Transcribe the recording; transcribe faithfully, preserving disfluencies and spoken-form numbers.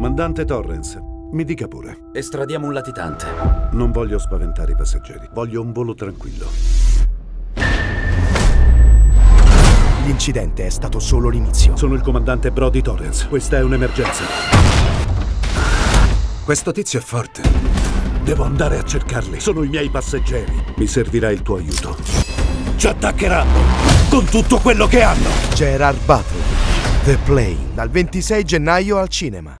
Comandante Torrance, mi dica pure. Estradiamo un latitante. Non voglio spaventare i passeggeri. Voglio un volo tranquillo. L'incidente è stato solo l'inizio. Sono il comandante Brody Torrance. Questa è un'emergenza. Questo tizio è forte. Devo andare a cercarli. Sono i miei passeggeri. Mi servirà il tuo aiuto. Ci attaccheranno con tutto quello che hanno. Gerard Butler, The Plane, dal ventisei gennaio al cinema.